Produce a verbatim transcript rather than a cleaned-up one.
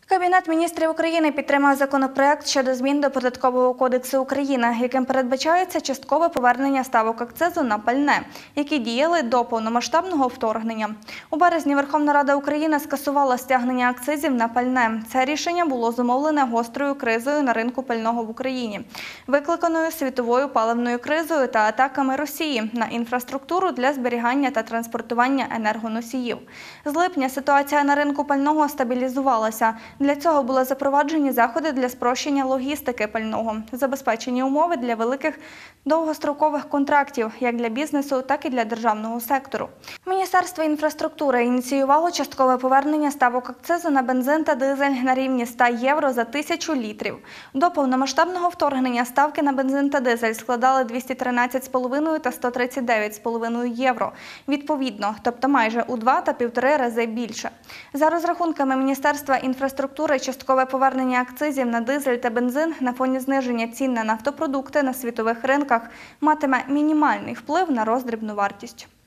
Кабінет міністрів України підтримав законопроект щодо змін до Податкового кодексу України, яким передбачається часткове повернення ставок акцизу на пальне, які діяли до повномасштабного вторгнення. У березні Верховна Рада України скасувала стягнення акцизів на пальне. Це рішення було зумовлене гострою кризою на ринку пального в Україні, викликаною світовою паливною кризою та атаками Росії на інфраструктуру для зберігання та транспортування енергоносіїв. З липня ситуація на ринку пального стабілізувалася. Для цього були запроваджені заходи для спрощення логістики пального, забезпечені умови для великих довгострокових контрактів, як для бізнесу, так і для державного сектору. Міністерство інфраструктури ініціювало часткове повернення ставок акцизу на бензин та дизель на рівні ста євро за тисячу літрів. До повномасштабного вторгнення ставки на бензин та дизель складали двісті тринадцять цілих п'ять десятих та сто тридцять дев'ять цілих п'ять десятих євро, відповідно, тобто майже у два та півтори рази більше. За розрахунками Міністерства інфраструктури, часткове повернення акцизів на дизель та бензин на фоні зниження цін на нафтопродукти на світових ринках матиме мінімальний вплив на роздрібну вартість.